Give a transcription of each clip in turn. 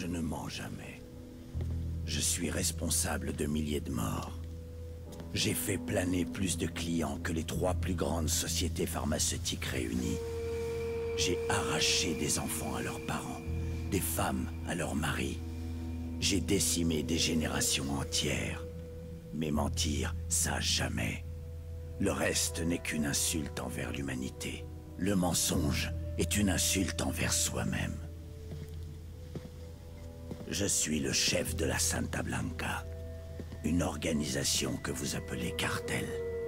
Je ne mens jamais. Je suis responsable de milliers de morts. J'ai fait planer plus de clients que les 3 plus grandes sociétés pharmaceutiques réunies. J'ai arraché des enfants à leurs parents, des femmes à leurs maris. J'ai décimé des générations entières. Mais mentir, ça jamais. Le reste n'est qu'une insulte envers l'humanité. Le mensonge est une insulte envers soi-même. Je suis le chef de la Santa Blanca, une organisation que vous appelez cartel.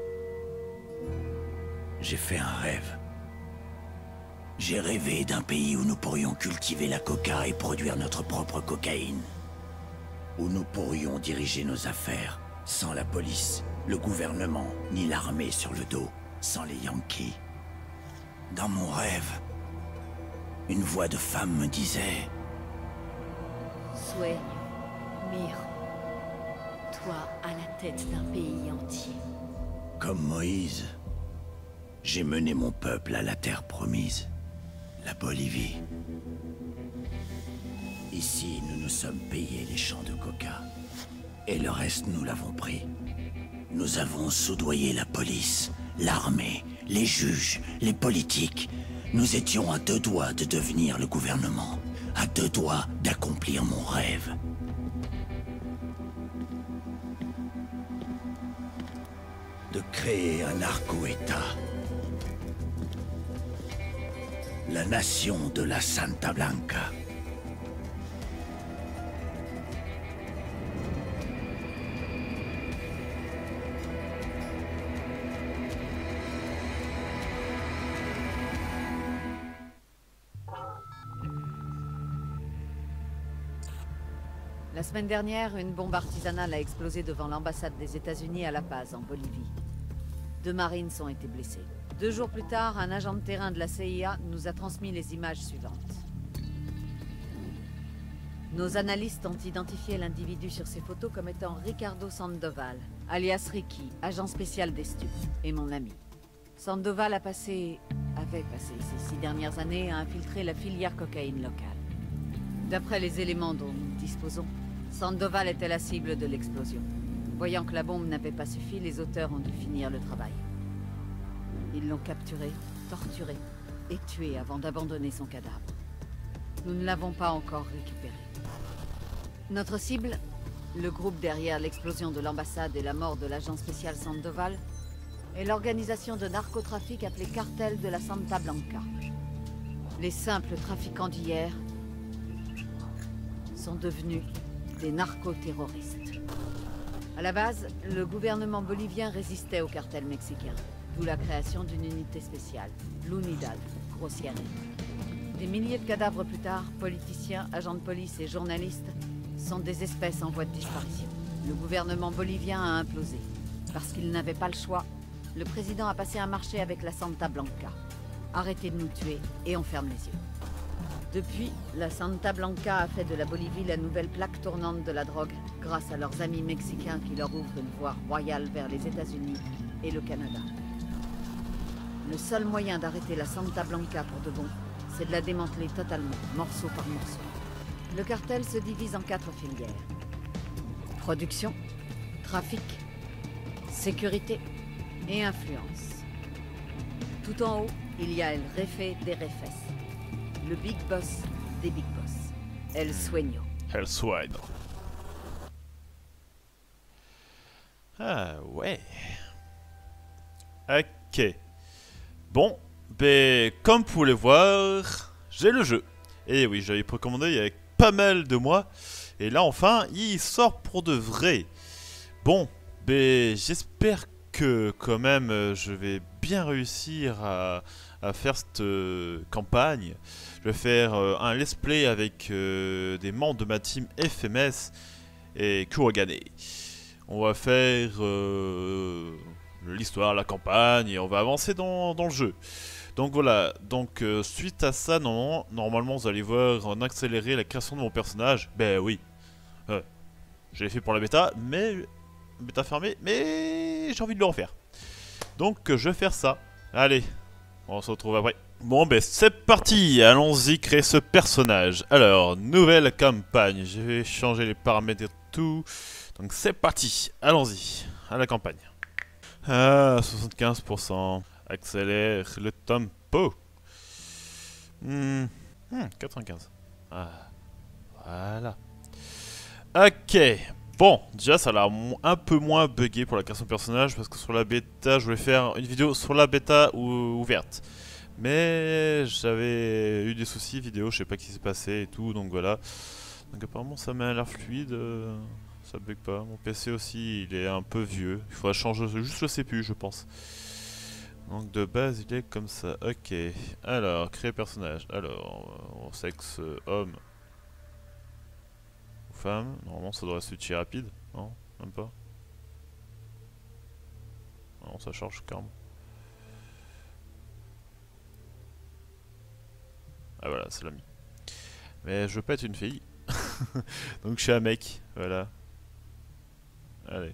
J'ai fait un rêve. J'ai rêvé d'un pays où nous pourrions cultiver la coca et produire notre propre cocaïne. Où nous pourrions diriger nos affaires sans la police, le gouvernement, ni l'armée sur le dos, sans les Yankees. Dans mon rêve, une voix de femme me disait... Sueño, miro. Toi à la tête d'un pays entier. Comme Moïse, j'ai mené mon peuple à la terre promise, la Bolivie. Ici, nous nous sommes payés les champs de coca. Et le reste, nous l'avons pris. Nous avons soudoyé la police, l'armée, les juges, les politiques. Nous étions à 2 doigts de devenir le gouvernement. À 2 doigts d'accomplir mon rêve. De créer un narco-État. La nation de la Santa Blanca. La semaine dernière, une bombe artisanale a explosé devant l'ambassade des États-Unis à La Paz, en Bolivie. 2 Marines ont été blessés. 2 jours plus tard, un agent de terrain de la CIA nous a transmis les images suivantes. Nos analystes ont identifié l'individu sur ces photos comme étant Ricardo Sandoval, alias Ricky, agent spécial des stupes, et mon ami. Sandoval avait passé ces 6 dernières années à infiltrer la filière cocaïne locale. D'après les éléments dont nous disposons, Sandoval était la cible de l'explosion. Voyant que la bombe n'avait pas suffi, les auteurs ont dû finir le travail. Ils l'ont capturé, torturé et tué avant d'abandonner son cadavre. Nous ne l'avons pas encore récupéré. Notre cible, le groupe derrière l'explosion de l'ambassade et la mort de l'agent spécial Sandoval, est l'organisation de narcotrafic appelée Cartel de la Santa Blanca. Les simples trafiquants d'hier sont devenus des narcoterroristes. À la base, le gouvernement bolivien résistait au cartel mexicain, d'où la création d'une unité spéciale, l'Unidad, grossièrement. Des milliers de cadavres plus tard, politiciens, agents de police et journalistes sont des espèces en voie de disparition. Le gouvernement bolivien a implosé. Parce qu'il n'avait pas le choix, le président a passé un marché avec la Santa Blanca. Arrêtez de nous tuer et on ferme les yeux. Depuis, la Santa Blanca a fait de la Bolivie la nouvelle plaque tournante de la drogue, grâce à leurs amis mexicains qui leur ouvrent une voie royale vers les États-Unis et le Canada. Le seul moyen d'arrêter la Santa Blanca pour de bon, c'est de la démanteler totalement, morceau par morceau. Le cartel se divise en 4 filières. Production, trafic, sécurité et influence. Tout en haut, il y a El Jefe de Jefes, le big boss des big boss, El Sueño. El Sueño. Ah ouais. Ok. Bon, ben comme vous pouvez le voir, j'ai le jeu. Et oui, j'avais précommandé il y a pas mal de mois. Et là enfin, il sort pour de vrai. Bon, ben j'espère que quand même je vais bien réussir à faire cette campagne. Je vais faire un let's play avec des membres de ma team FMS et Kurogane. On va faire l'histoire, la campagne et on va avancer dans le jeu. Donc voilà, donc suite à ça, normalement vous allez voir en accélérer la création de mon personnage. Ben oui, je l'ai fait pour la bêta, mais bêta fermée, mais j'ai envie de le refaire. Donc je vais faire ça. Allez, on se retrouve après. Bon, ben c'est parti, allons-y créer ce personnage. Alors, nouvelle campagne, je vais changer les paramètres et tout. Donc c'est parti, allons-y, à la campagne. Ah, 75%, accélère le tempo. 95. Ah, voilà. Ok, bon, déjà ça a l'air un peu moins buggé pour la création de personnage parce que sur la bêta, je voulais faire une vidéo sur la bêta ouverte. Mais j'avais eu des soucis vidéo, je sais pas ce qui s'est passé et tout, donc voilà. Donc apparemment ça m'a l'air fluide, ça bug pas. Mon PC aussi, il est un peu vieux, il faudra changer juste le CPU je pense. Donc de base il est comme ça, ok. Alors, créer personnage, alors, sexe homme ou femme, normalement ça devrait switcher rapide, non? Même pas? Non, ça change carrément. Ah voilà, c'est l'ami. Mais je veux pas être une fille. Donc je suis un mec, voilà. Allez.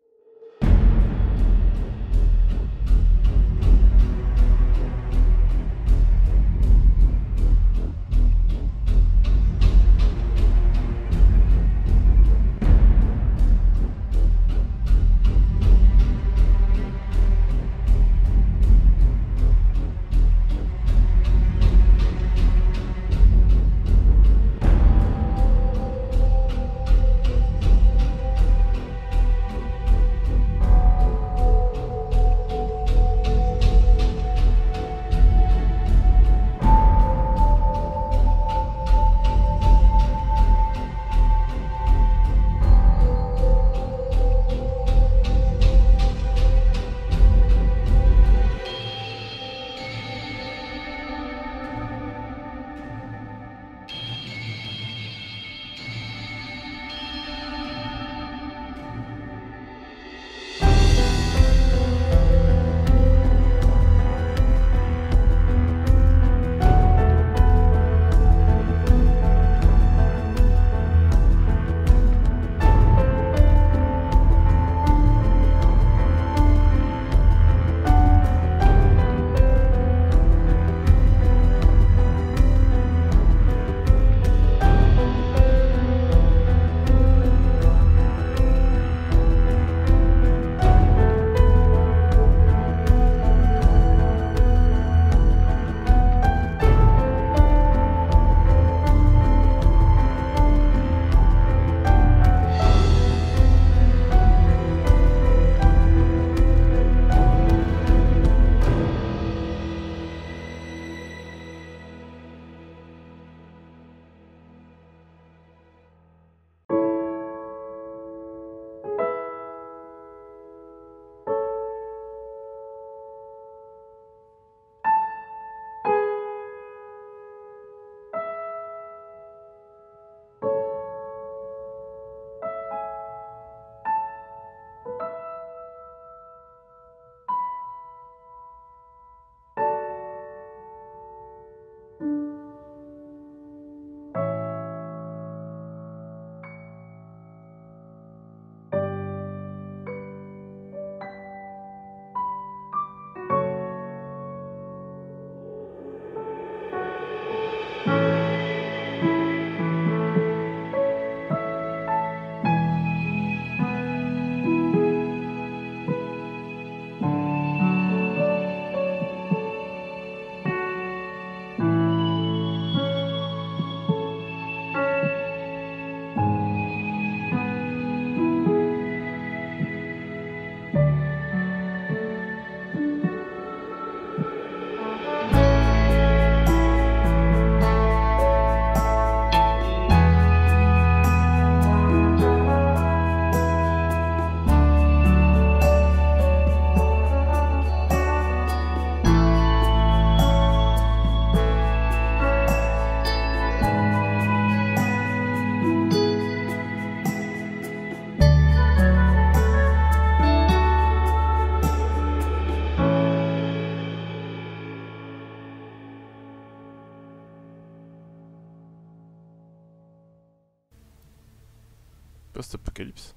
Post-apocalypse.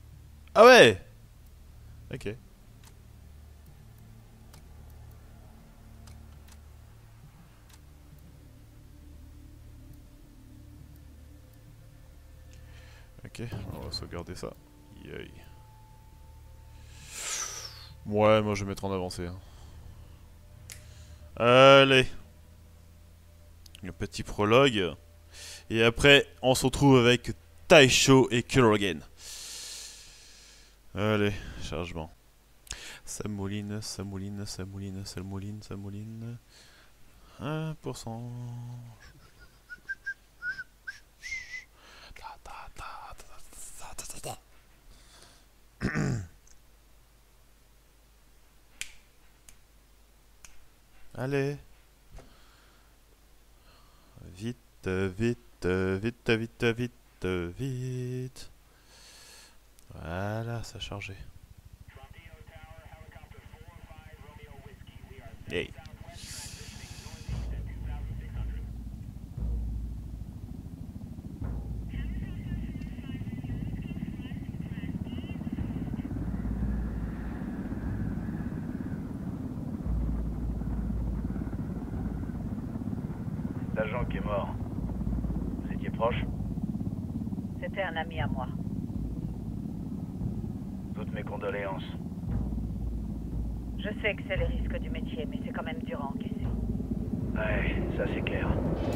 Ah ouais! Ok. Ok, on va sauvegarder ça. Yay. Ouais, moi je vais mettre en avancée. Hein. Allez. Un petit prologue. Et après, on se retrouve avec Taisho et Kurogane. Allez, chargement. Ça mouline, ça mouline, ça mouline, ça mouline, ça mouline. 1%. Allez. Vite, vite, vite, vite, vite, vite. Voilà, ça a chargé. Hey. L'agent qui est mort. Vous étiez proche? C'était un ami à moi. Toutes mes condoléances. Je sais que c'est les risques du métier, mais c'est quand même dur à encaisser. Ouais, ça c'est clair.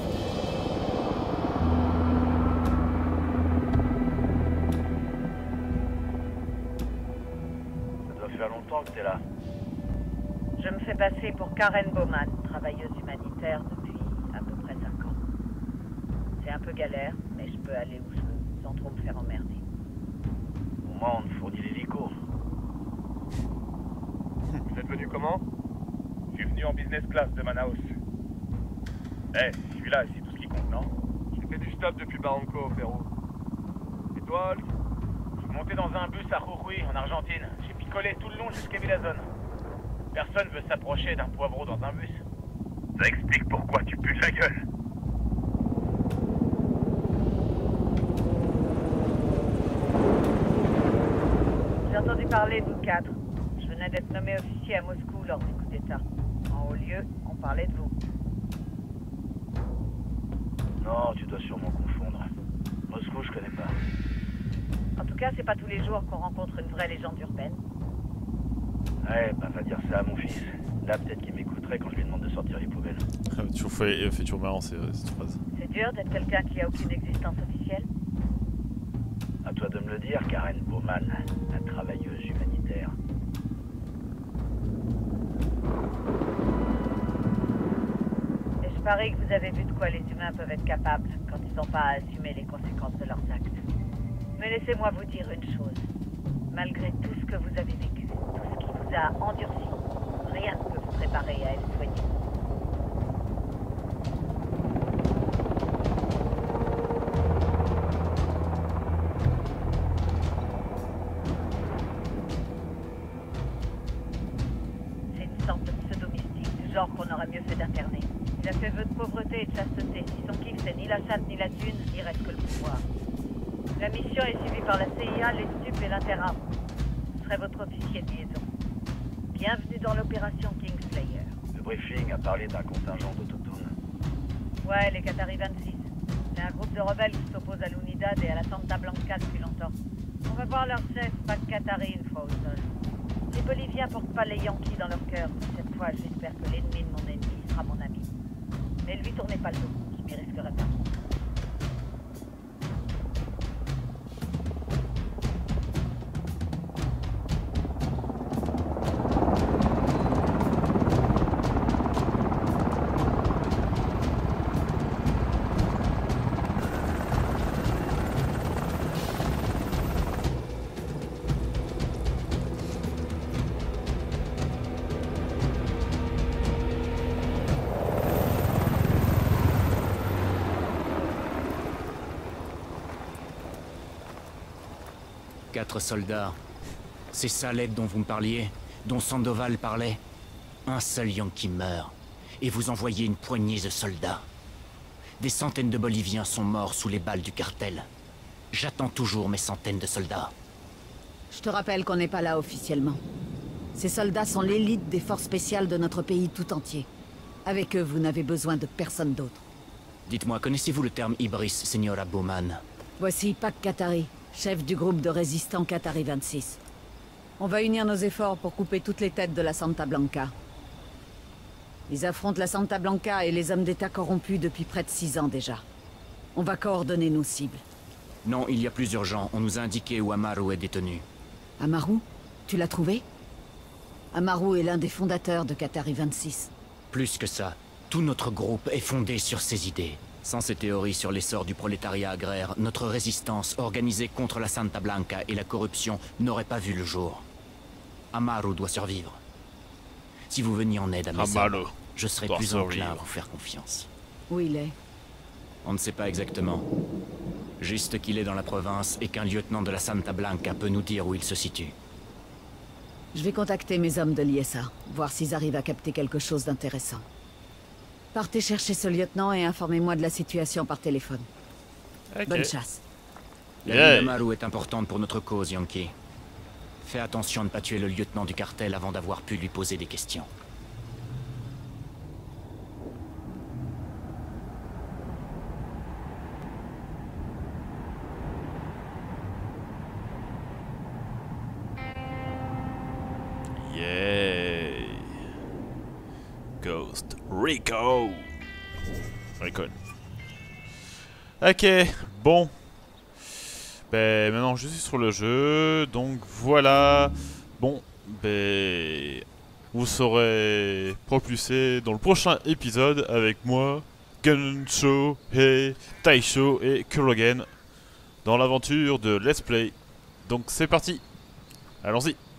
Ça doit faire longtemps que t'es là. Je me fais passer pour Karen Bowman, travailleuse humanitaire depuis à peu près 5 ans. C'est un peu galère, mais je peux aller où je veux, sans trop me faire emmerder. Au moins on te fournit l'hélico. Vous êtes venu comment? Je suis venu en business class de Manaus. Celui-là, c'est tout ce qui compte, non? J'ai fait du stop depuis Barranco, Pérou. Et toi, Hulk? Je suis monté dans un bus à Jujuy, en Argentine. J'ai picolé tout le long jusqu'à Villazone. Personne veut s'approcher d'un poivreau dans un bus. Ça explique pourquoi tu pues de la gueule. J'ai entendu parler de vous 4. Je venais d'être nommé officier à Moscou lors du coup d'État. En haut lieu, on parlait de vous. Non, tu dois sûrement confondre. Moscou, je connais pas. En tout cas, c'est pas tous les jours qu'on rencontre une vraie légende urbaine. Ouais, bah va dire ça à mon fils. Là, peut-être qu'il m'écouterait quand je lui demande de sortir les poubelles. Tu fait toujours marrant cette phrase. C'est dur d'être quelqu'un qui a aucune existence officielle. À toi de me le dire, Karen Bowman, la travailleuse humanitaire. Et je parie que vous avez vu de quoi les humains peuvent être capables quand ils n'ont pas à assumer les conséquences de leurs actes. Mais laissez-moi vous dire une chose. Malgré tout ce que vous avez vécu, tout ce qui vous a endurci, rien ne peut vous préparer à être soigné. C'est une sorte de pseudo-mystique, du genre qu'on aurait mieux fait d'interner. Il a fait vœu de pauvreté et de chasteté. Si son kiff c'est ni la chatte ni la thune, il reste que le pouvoir. La mission est suivie par la CIA, les stupes et l'Interarme. Je serai votre officier de liaison. Bienvenue dans l'opération Kingslayer. Le briefing a parlé d'un contingent d'autochtones. Ouais, les Qataris 26. C'est un groupe de rebelles qui s'oppose à l'Unidad et à la Santa Blanca depuis longtemps. On va voir leur chef, pas de Qatari, une fois au sol. Les Boliviens portent pas les Yankees dans leur cœur. Cette fois, j'espère que l'ennemi de mon ennemi sera mon ami. Mais lui, tournez pas le dos, je m'y risquerai pas. Quatre soldats. C'est ça l'aide dont vous me parliez, dont Sandoval parlait. Un seul Yankee meurt, et vous envoyez une poignée de soldats. Des centaines de Boliviens sont morts sous les balles du cartel. J'attends toujours mes centaines de soldats. Je te rappelle qu'on n'est pas là officiellement. Ces soldats sont l'élite des forces spéciales de notre pays tout entier. Avec eux, vous n'avez besoin de personne d'autre. Dites-moi, connaissez-vous le terme Ibris, Señora Bowman? Voici Pac Katari, chef du groupe de résistants Qatari 26. On va unir nos efforts pour couper toutes les têtes de la Santa Blanca. Ils affrontent la Santa Blanca et les hommes d'État corrompus depuis près de 6 ans déjà. On va coordonner nos cibles. Non, il y a plus urgent. On nous a indiqué où Amaru est détenu. Amaru? Tu l'as trouvé? Amaru est l'un des fondateurs de Qatari 26. Plus que ça, tout notre groupe est fondé sur ces idées. Sans ces théories sur l'essor du prolétariat agraire, notre résistance organisée contre la Santa Blanca et la corruption n'aurait pas vu le jour. Amaru doit survivre. Si vous veniez en aide à mes hommes, je serais plus enclin à vous faire confiance. Où il est? On ne sait pas exactement. Juste qu'il est dans la province et qu'un lieutenant de la Santa Blanca peut nous dire où il se situe. Je vais contacter mes hommes de l'ISA, voir s'ils arrivent à capter quelque chose d'intéressant. Partez chercher ce lieutenant et informez-moi de la situation par téléphone. Ok. Bonne chasse. La vie d'Amaru est importante pour notre cause, Yankee. Fais attention à ne pas tuer le lieutenant du cartel avant d'avoir pu lui poser des questions. Yeah. Ghost Rico. Recon. Ok, bon. Ben maintenant je suis sur le jeu, donc voilà. Bon, ben vous serez propulsé dans le prochain épisode avec moi, Gunsho et Taisho et Kurogen dans l'aventure de Let's Play. Donc c'est parti. Allons-y.